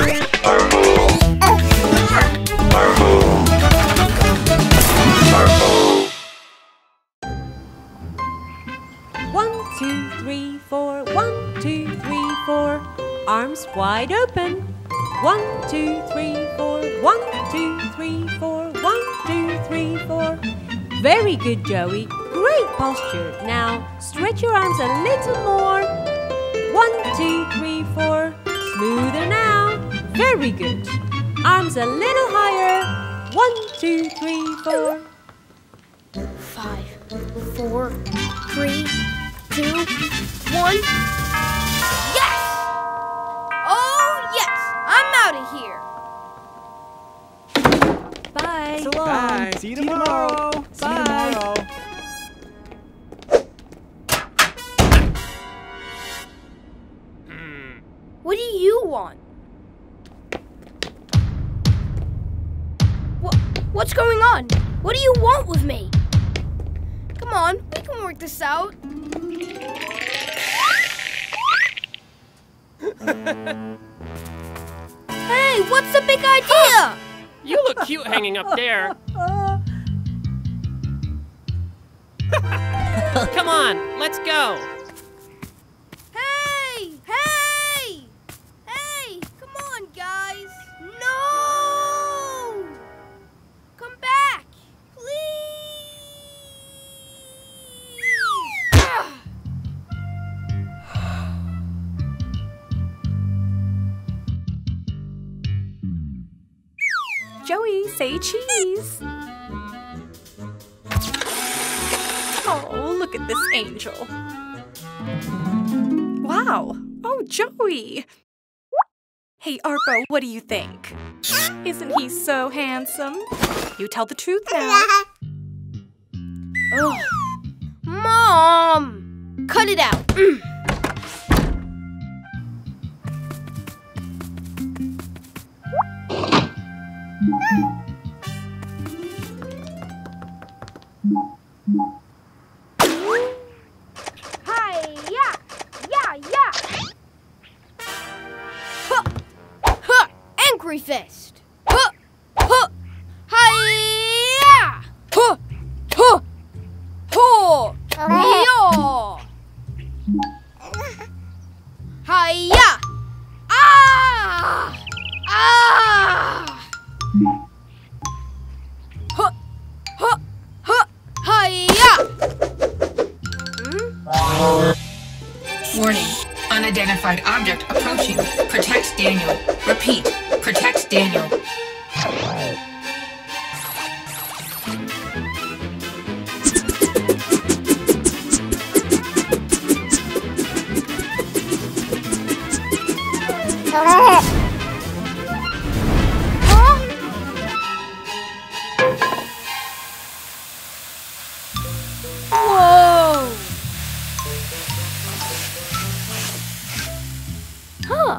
One, two, three, four. 1, 2, 3, 4. Arms wide open. 1, 2, 3, 4. 1, 2, 3, 4. 1, 2, 3, 4. Very good, Joey. Great posture. Now stretch your arms a little more. 1, 2, 3, 4. Smoother now. Very good. Arms a little higher. 1, 2, 3, 4. 5, 4, 3, 2, 1. Yes! Oh, yes! I'm out of here. Bye. So long. Bye. See you tomorrow. See you tomorrow. What do you want? What's going on? What do you want with me? Come on, we can work this out. Hey, what's the big idea? You look cute hanging up there. Come on, let's go. Hey! Hey! Hey! Come on, guys! No! Come back! Please! Ah! Joey, say cheese. Oh, look at this angel. Wow. Oh, Joey. Hey, Arpo, what do you think? Isn't he so handsome? You tell the truth now. Ugh. Mom! Cut it out. Hi-ya! Yeah! Huh! Huh! Angry fist! Huh! Huh! Hi-ya! Huh! Huh! Huh! Yaw! Hi-ya! Ah! Ah! Huh! Huh! Huh! Hi-ya! Warning. Unidentified object approaching. Protect Daniel. Repeat. Protect Daniel. Whoa! Huh.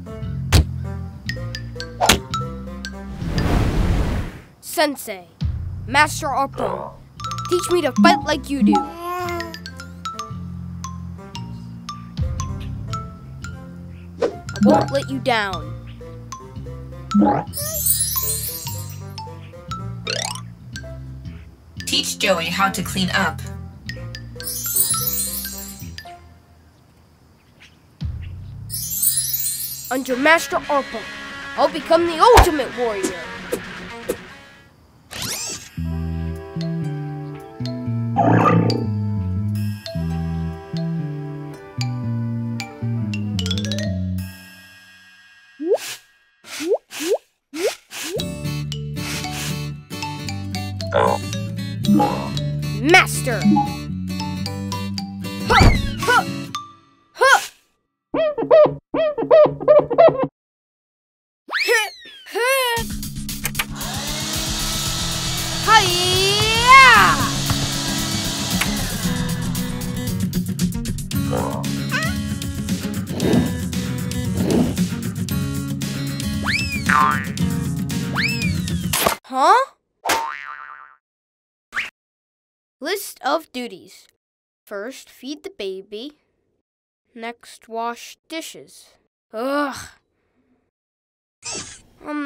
Sensei, Master Arpo, teach me to fight like you do. I won't let you down. Teach Joey how to clean up. Under Master Arpo, I'll become the ultimate warrior. Master! Huh! Huh! Huh! Hi-ya! Huh? List of duties. First, feed the baby. Next, wash dishes. Ugh.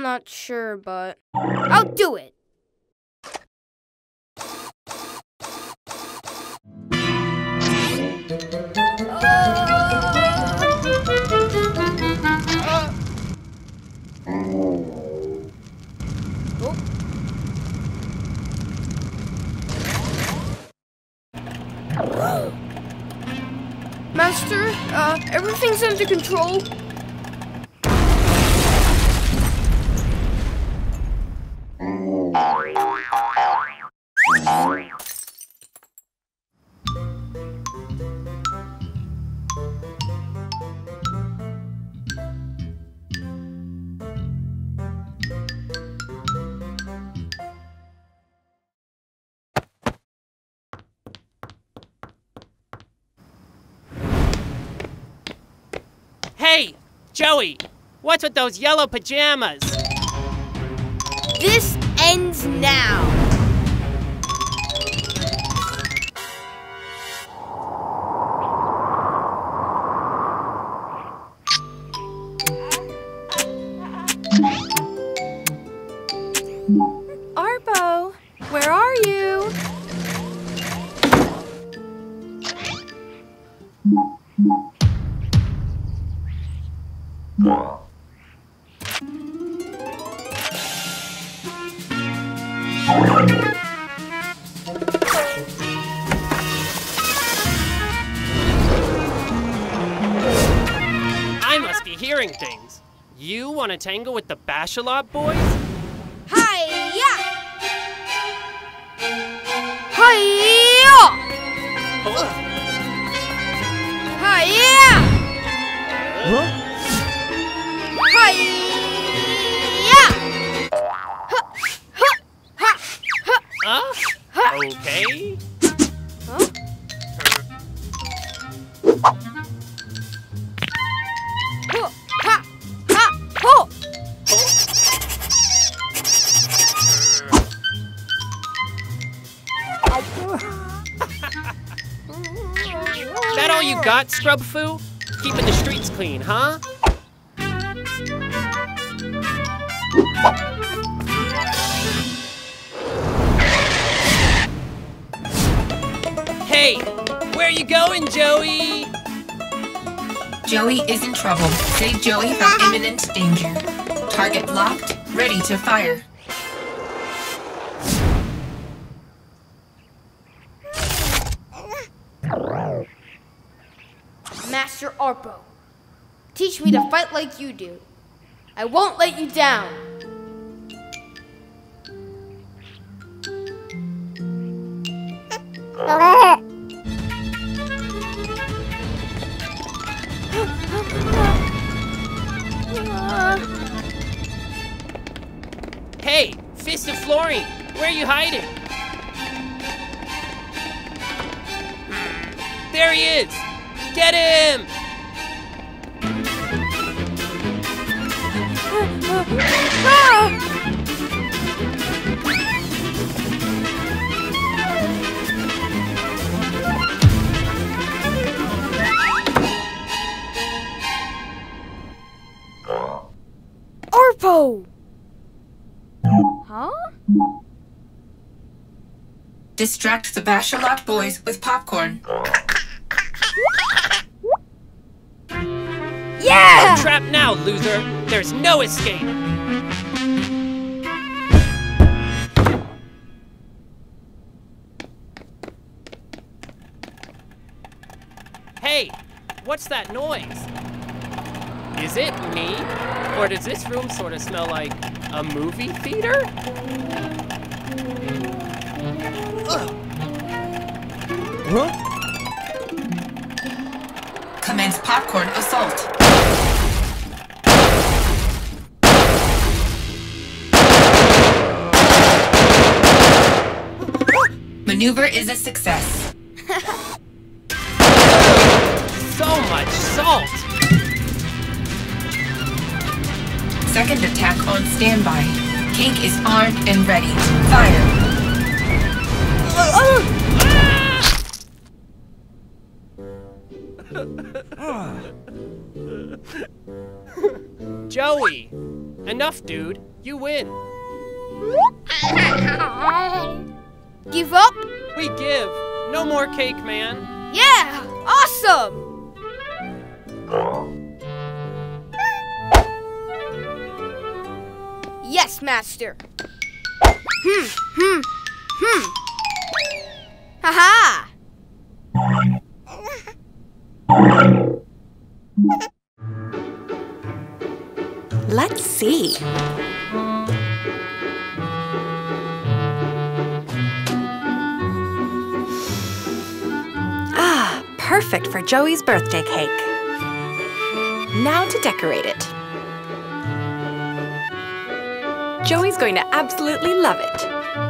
not sure, but I'll do it. Master, everything's under control. Hey, Joey, what's with those yellow pajamas? This ends now. Arpo, where are you? I must be hearing things. You want to tangle with the Bashalot boys? Hi-ya! Hi-ya! Huh? Hi-ya! Huh? Hi-ya! Okay. Huh? Ho, ha, ha, ho! That all you got, Scrub Foo? Keeping the streets clean, huh? Hey, where you going, Joey? Joey is in trouble. Save Joey from imminent danger. Target locked, ready to fire. Master Arpo, teach me to fight like you do. I won't let you down. Hey, Fist of Fluorine, where are you hiding? There he is! Get him! Arpo! Huh? Distract the Bashalot boys with popcorn. Yeah! Trapped now, loser! There's no escape! Hey, what's that noise? Is it me? Or does this room sort of smell like a movie theater? Ugh. Huh? Commence popcorn assault. Maneuver is a success. So much salt! Second attack on standby. Cake is armed and ready. Fire. Joey! Enough, dude. You win. Give up? We give. No more cake, man. Yeah! Awesome! Yes, Master. Ha-ha! Let's see. Ah, perfect for Joey's birthday cake. Now to decorate it. Joey's going to absolutely love it.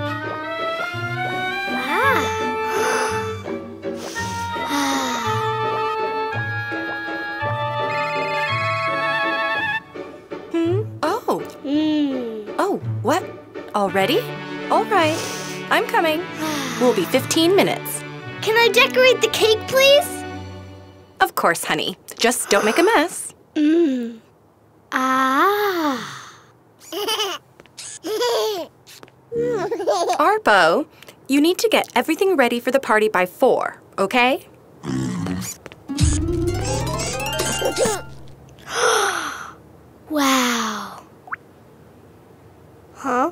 Oh, what? Already? All right, I'm coming. We'll be 15 minutes. Can I decorate the cake, please? Of course, honey. Just don't make a mess. Arpo, you need to get everything ready for the party by 4, okay? Wow. Huh?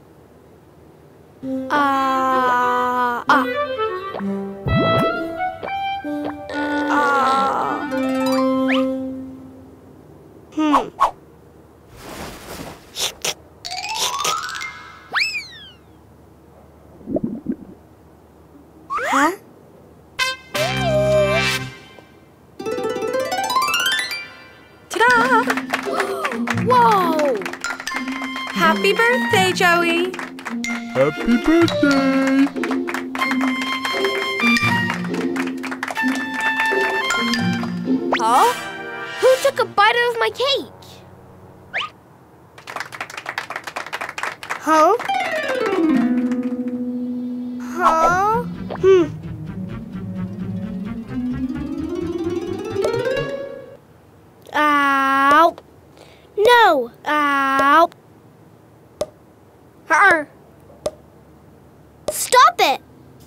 Huh? Ta-da! Whoa! Happy birthday, Joey! Happy birthday! Huh? Who took a bite out of my cake? Huh? Huh? Ow! No! Ow! Stop it!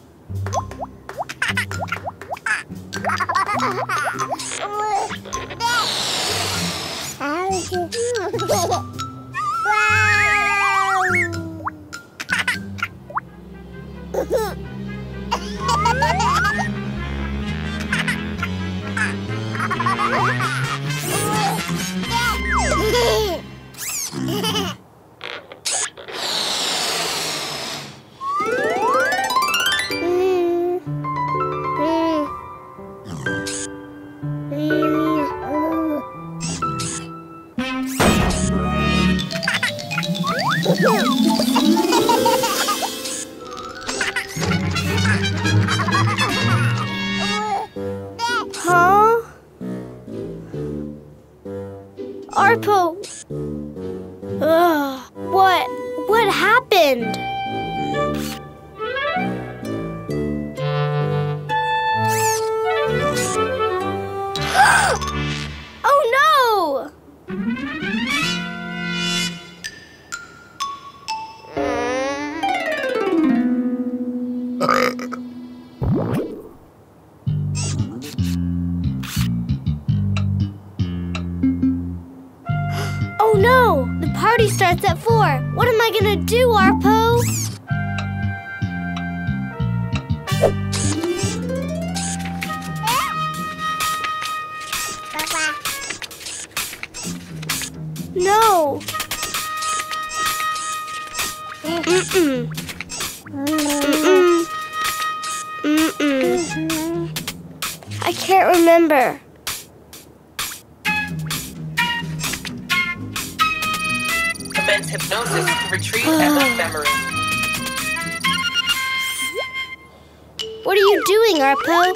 Huh? Arpo. What happened? Oh no! Oh no! The party starts at 4. What am I gonna do, Arpo? No! Mm-mm. Mm-mm. Mm-mm. I can't remember. Commence hypnosis to retrieve Emma's memory. What are you doing, Arpo?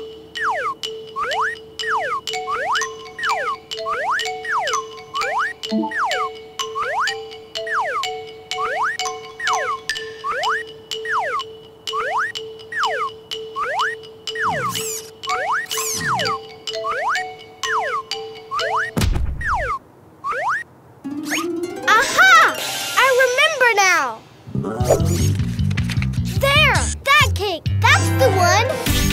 Aha! I remember now. There! That cake! That's the one!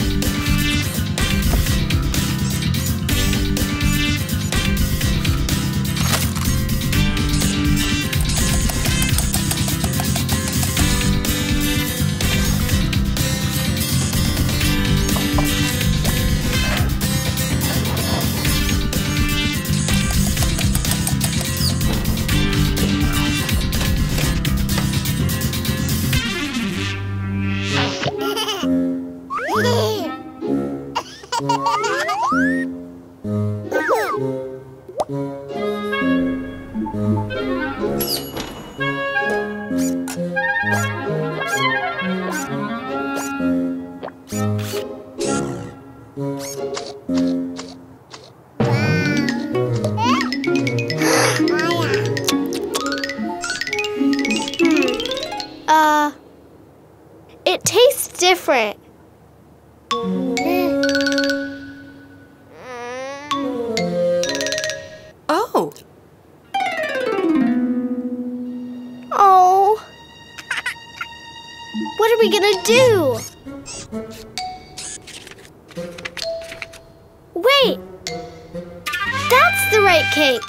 It tastes different. Oh. Oh. What are we gonna do? Wait. That's the right cake.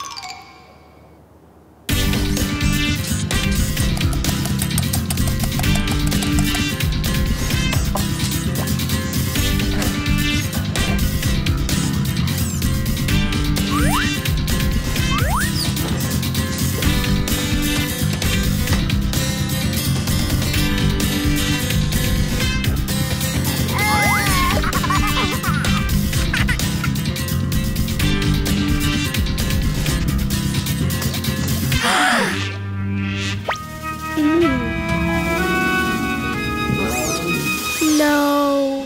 No.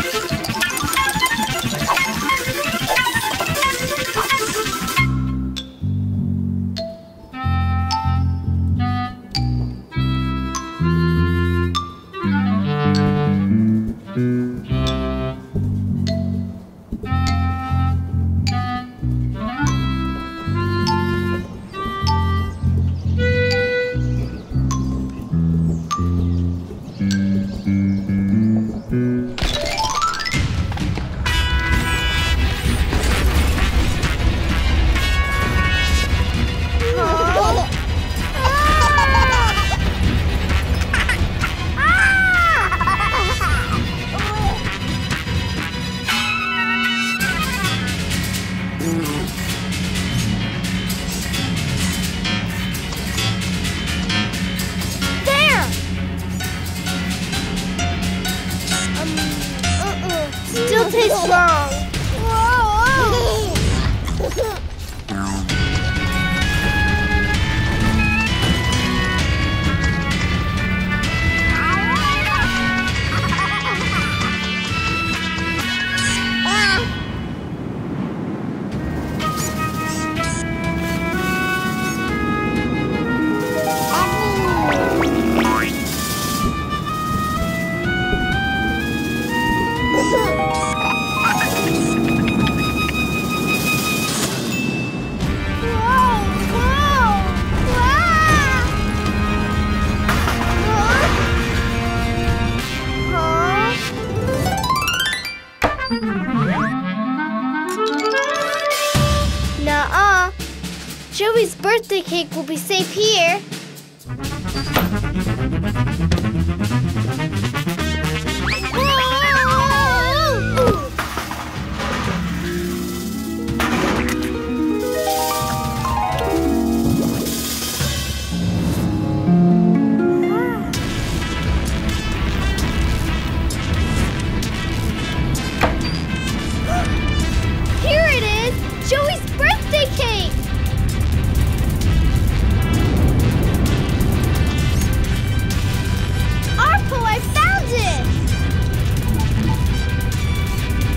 Still tastes wrong. Nuh-uh. Joey's birthday cake will be safe here. Here it is! Joey's birthday cake! Arpo, I found it!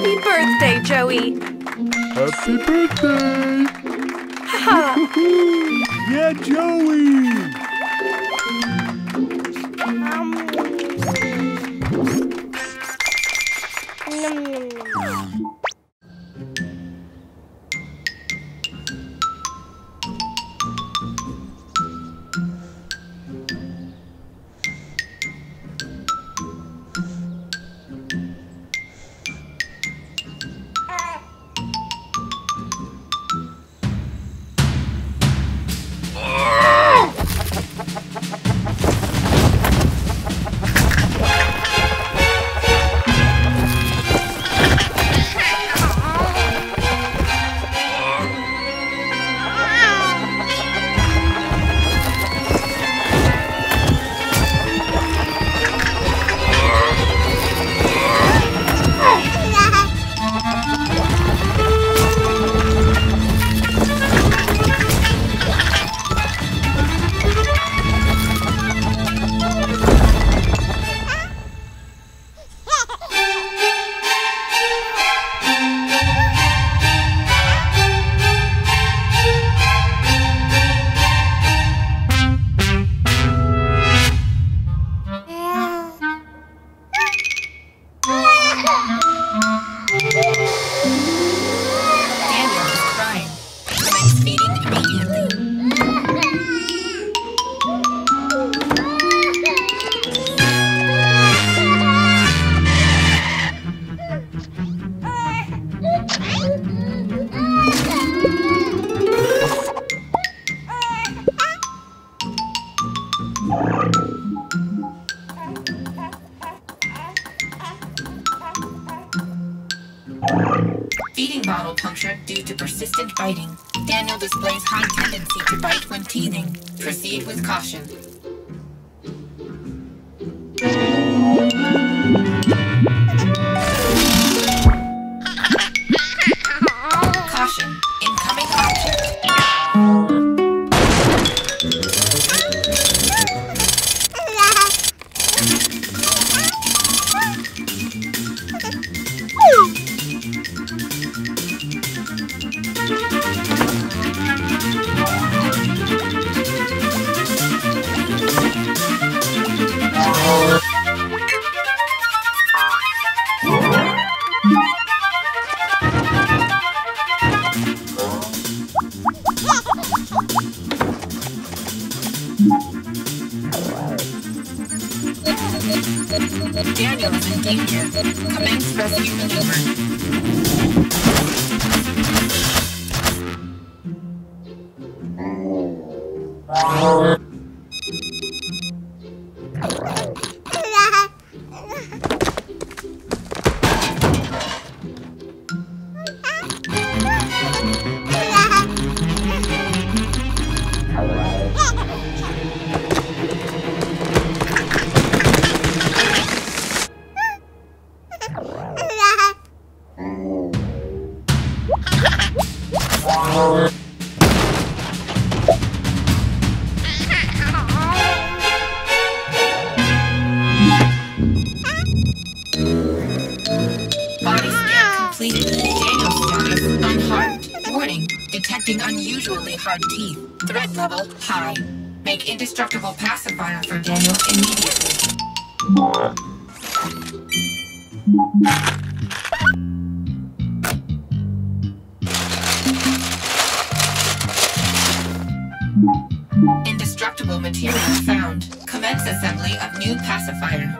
Happy birthday, Joey. Happy birthday! Ha! Yeah, Joey! Daniel is crying. Commence feeding immediately. Feeding bottle punctured due to persistent biting. Daniel displays high tendency to bite when teething. Proceed with caution. Caution. Incoming object. Daniel is in danger. Commence rescue maneuver. Body scan completed. Daniel status unharmed. Warning. Detecting unusually hard teeth. Threat level high. Make indestructible pacifier for Daniel immediately. Indestructible material found. Commence assembly of new pacifier.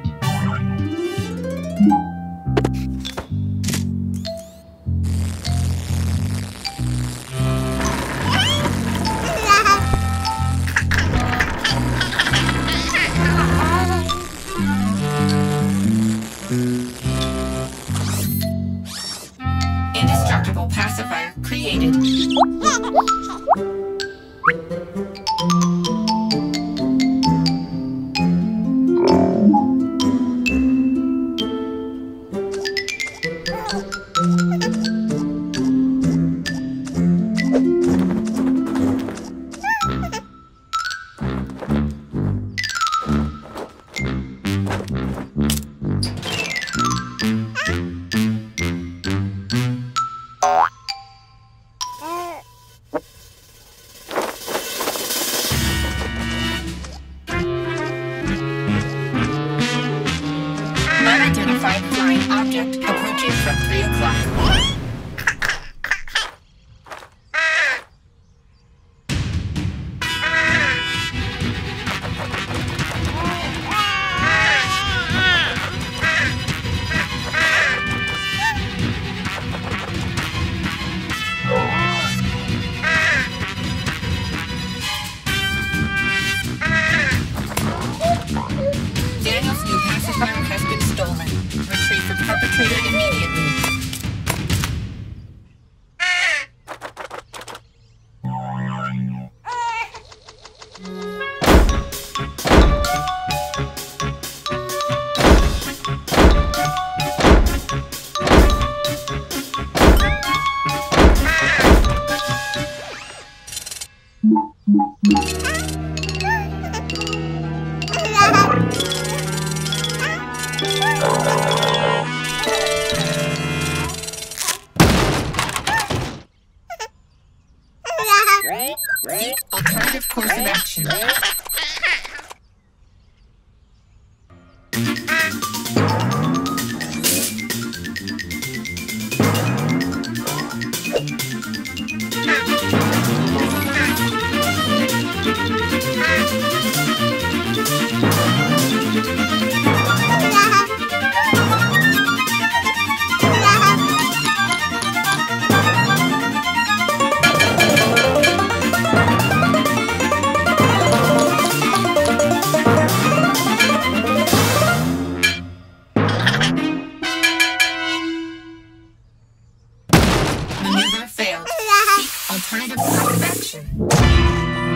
Indestructible pacifier created. clock. Daniel's new pacifier has been stolen. Retrieve the perpetrator immediately. Seek alternative course of action. Maneuver failed. Seek alternative course of action.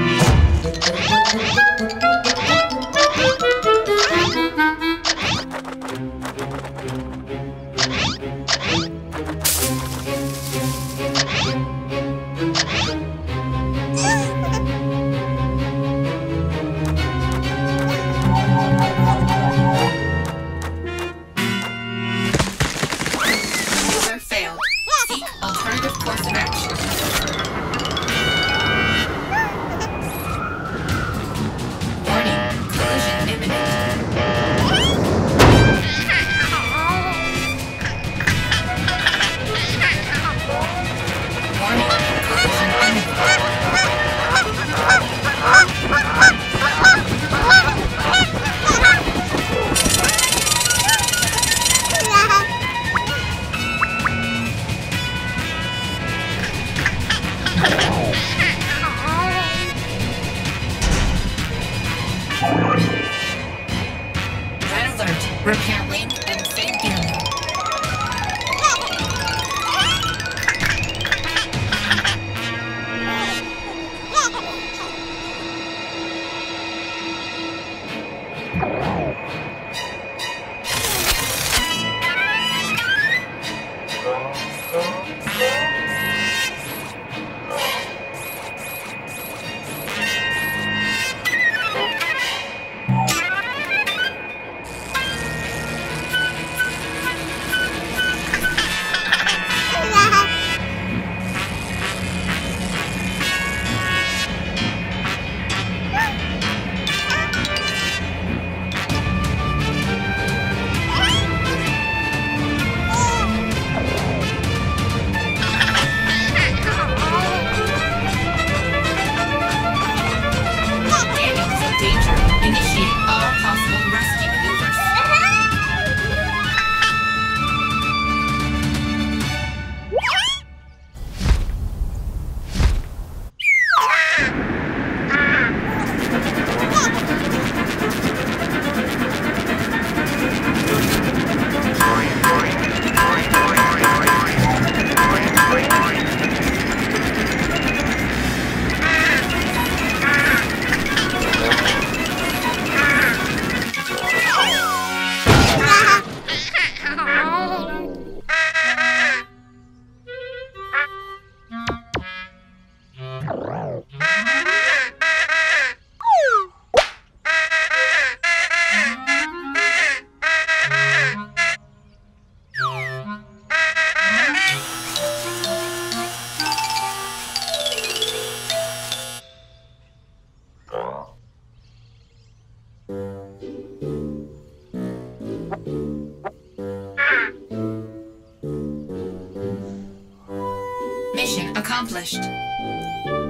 Maneuver failed. Seek alternative course of action. Warning, collision imminent. Warning, collision imminent. Red alert. Repair link and save Daniel. Mission accomplished.